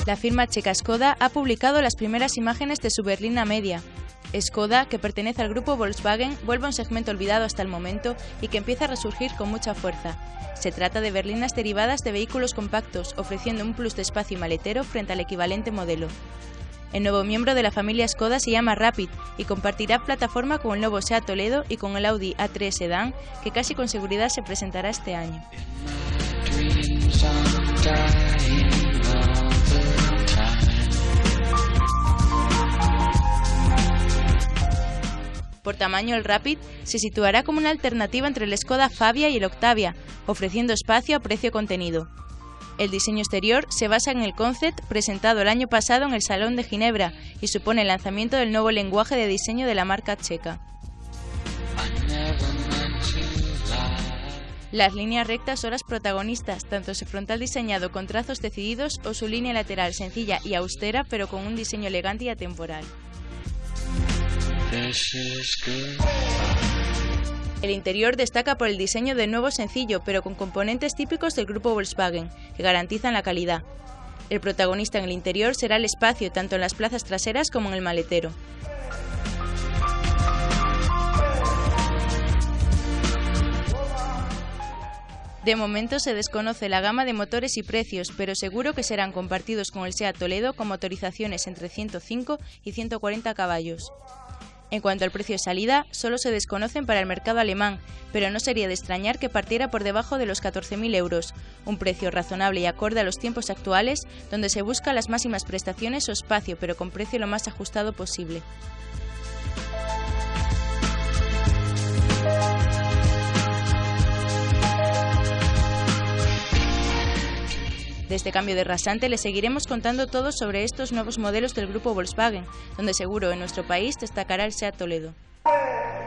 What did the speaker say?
La firma checa Škoda ha publicado las primeras imágenes de su berlina media. Škoda, que pertenece al grupo Volkswagen, vuelve a un segmento olvidado hasta el momento y que empieza a resurgir con mucha fuerza. Se trata de berlinas derivadas de vehículos compactos, ofreciendo un plus de espacio y maletero frente al equivalente modelo. El nuevo miembro de la familia Škoda se llama Rapid y compartirá plataforma con el nuevo SEAT Toledo y con el Audi A3 Sedan, que casi con seguridad se presentará este año. Por tamaño, el Rapid se situará como una alternativa entre el Škoda Fabia y el Octavia, ofreciendo espacio a precio contenido. El diseño exterior se basa en el concept presentado el año pasado en el Salón de Ginebra y supone el lanzamiento del nuevo lenguaje de diseño de la marca checa. Las líneas rectas son las protagonistas, tanto su frontal diseñado con trazos decididos o su línea lateral sencilla y austera, pero con un diseño elegante y atemporal. El interior destaca por el diseño de nuevo sencillo, pero con componentes típicos del grupo Volkswagen, que garantizan la calidad. El protagonista en el interior será el espacio, tanto en las plazas traseras como en el maletero. De momento se desconoce la gama de motores y precios, pero seguro que serán compartidos con el SEAT Toledo con motorizaciones entre 105 y 140 caballos. En cuanto al precio de salida, solo se desconocen para el mercado alemán, pero no sería de extrañar que partiera por debajo de los 14.000 euros, un precio razonable y acorde a los tiempos actuales, donde se busca las máximas prestaciones o espacio, pero con precio lo más ajustado posible. Desde Cambio de Rasante les seguiremos contando todo sobre estos nuevos modelos del grupo Volkswagen, donde seguro en nuestro país destacará el SEAT Toledo.